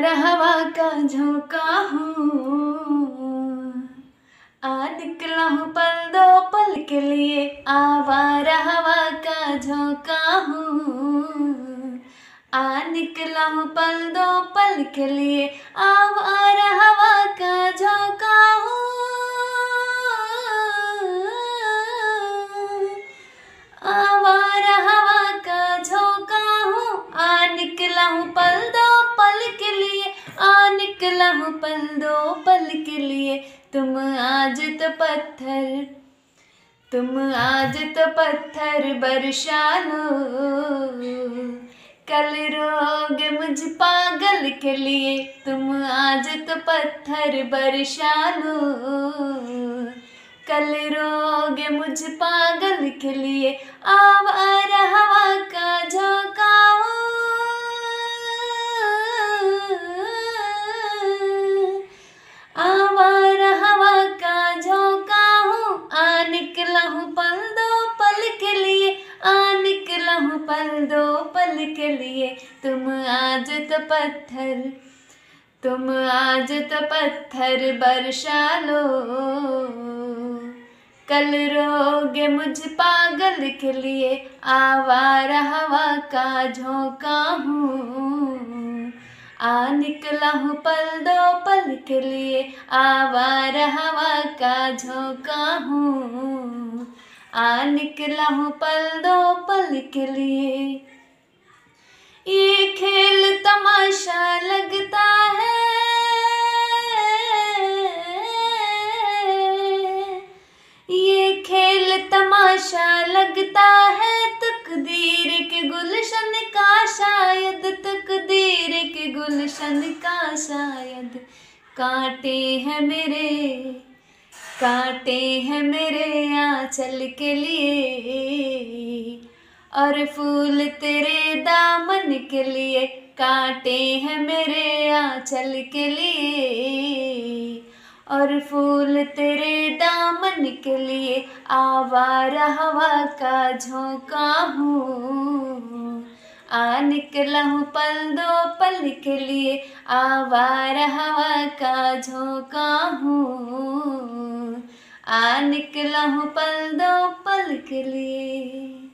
आवारा हवा का झोंका हूँ, आ निकला हूँ पल दो पल के लिए। आवारा हवा का झोंका हूँ, आ निकला हूँ पल दो पल के लिए। आवारा हवा का झोंका हूँ, आवारा हवा का झोंका हूँ, आ निकला हूँ पल दो पल के लिए। आ निकला हूँ पल दो पल के लिए। तुम आज तो पत्थर बरसा लो, कल रोगे मुझ पागल के लिए। तुम आज तो पत्थर बरसा लो, कल रोगे मुझ पागल के लिए। आवारा हवा का झोंका हूँ, आवारा हवा का झोंका हूँ, आ निकला हूँ पल दो पल के लिए। आ निकला हूँ पल दो पल के लिए। तुम आज तो पत्थर बरसा लो, कल रोगे मुझ पागल के लिए। आवारा हवा का झोंका हूँ, आ निकला हूँ पल दो पल के लिए। आवारा हवा का झोंका हूँ, आ निकला हूँ पल दो पल के लिए। ये खेल तमाशा लगता है, ये खेल तमाशा लगता है। तकदीर के गुलशन का शायद, तकदीर के गुलशन का शायद। कांटे हैं मेरे आंचल के लिए, और फूल तेरे दामन के लिए। कांटे हैं मेरे आंचल के लिए, और फूल तेरे दामन के लिए। आवारा हवा का झोंका हूँ, आ निकला हूँ पल दो पल के लिए। आवारा हवा का झोंका हूँ, आ निकला हूँ पल दो पल के लिए।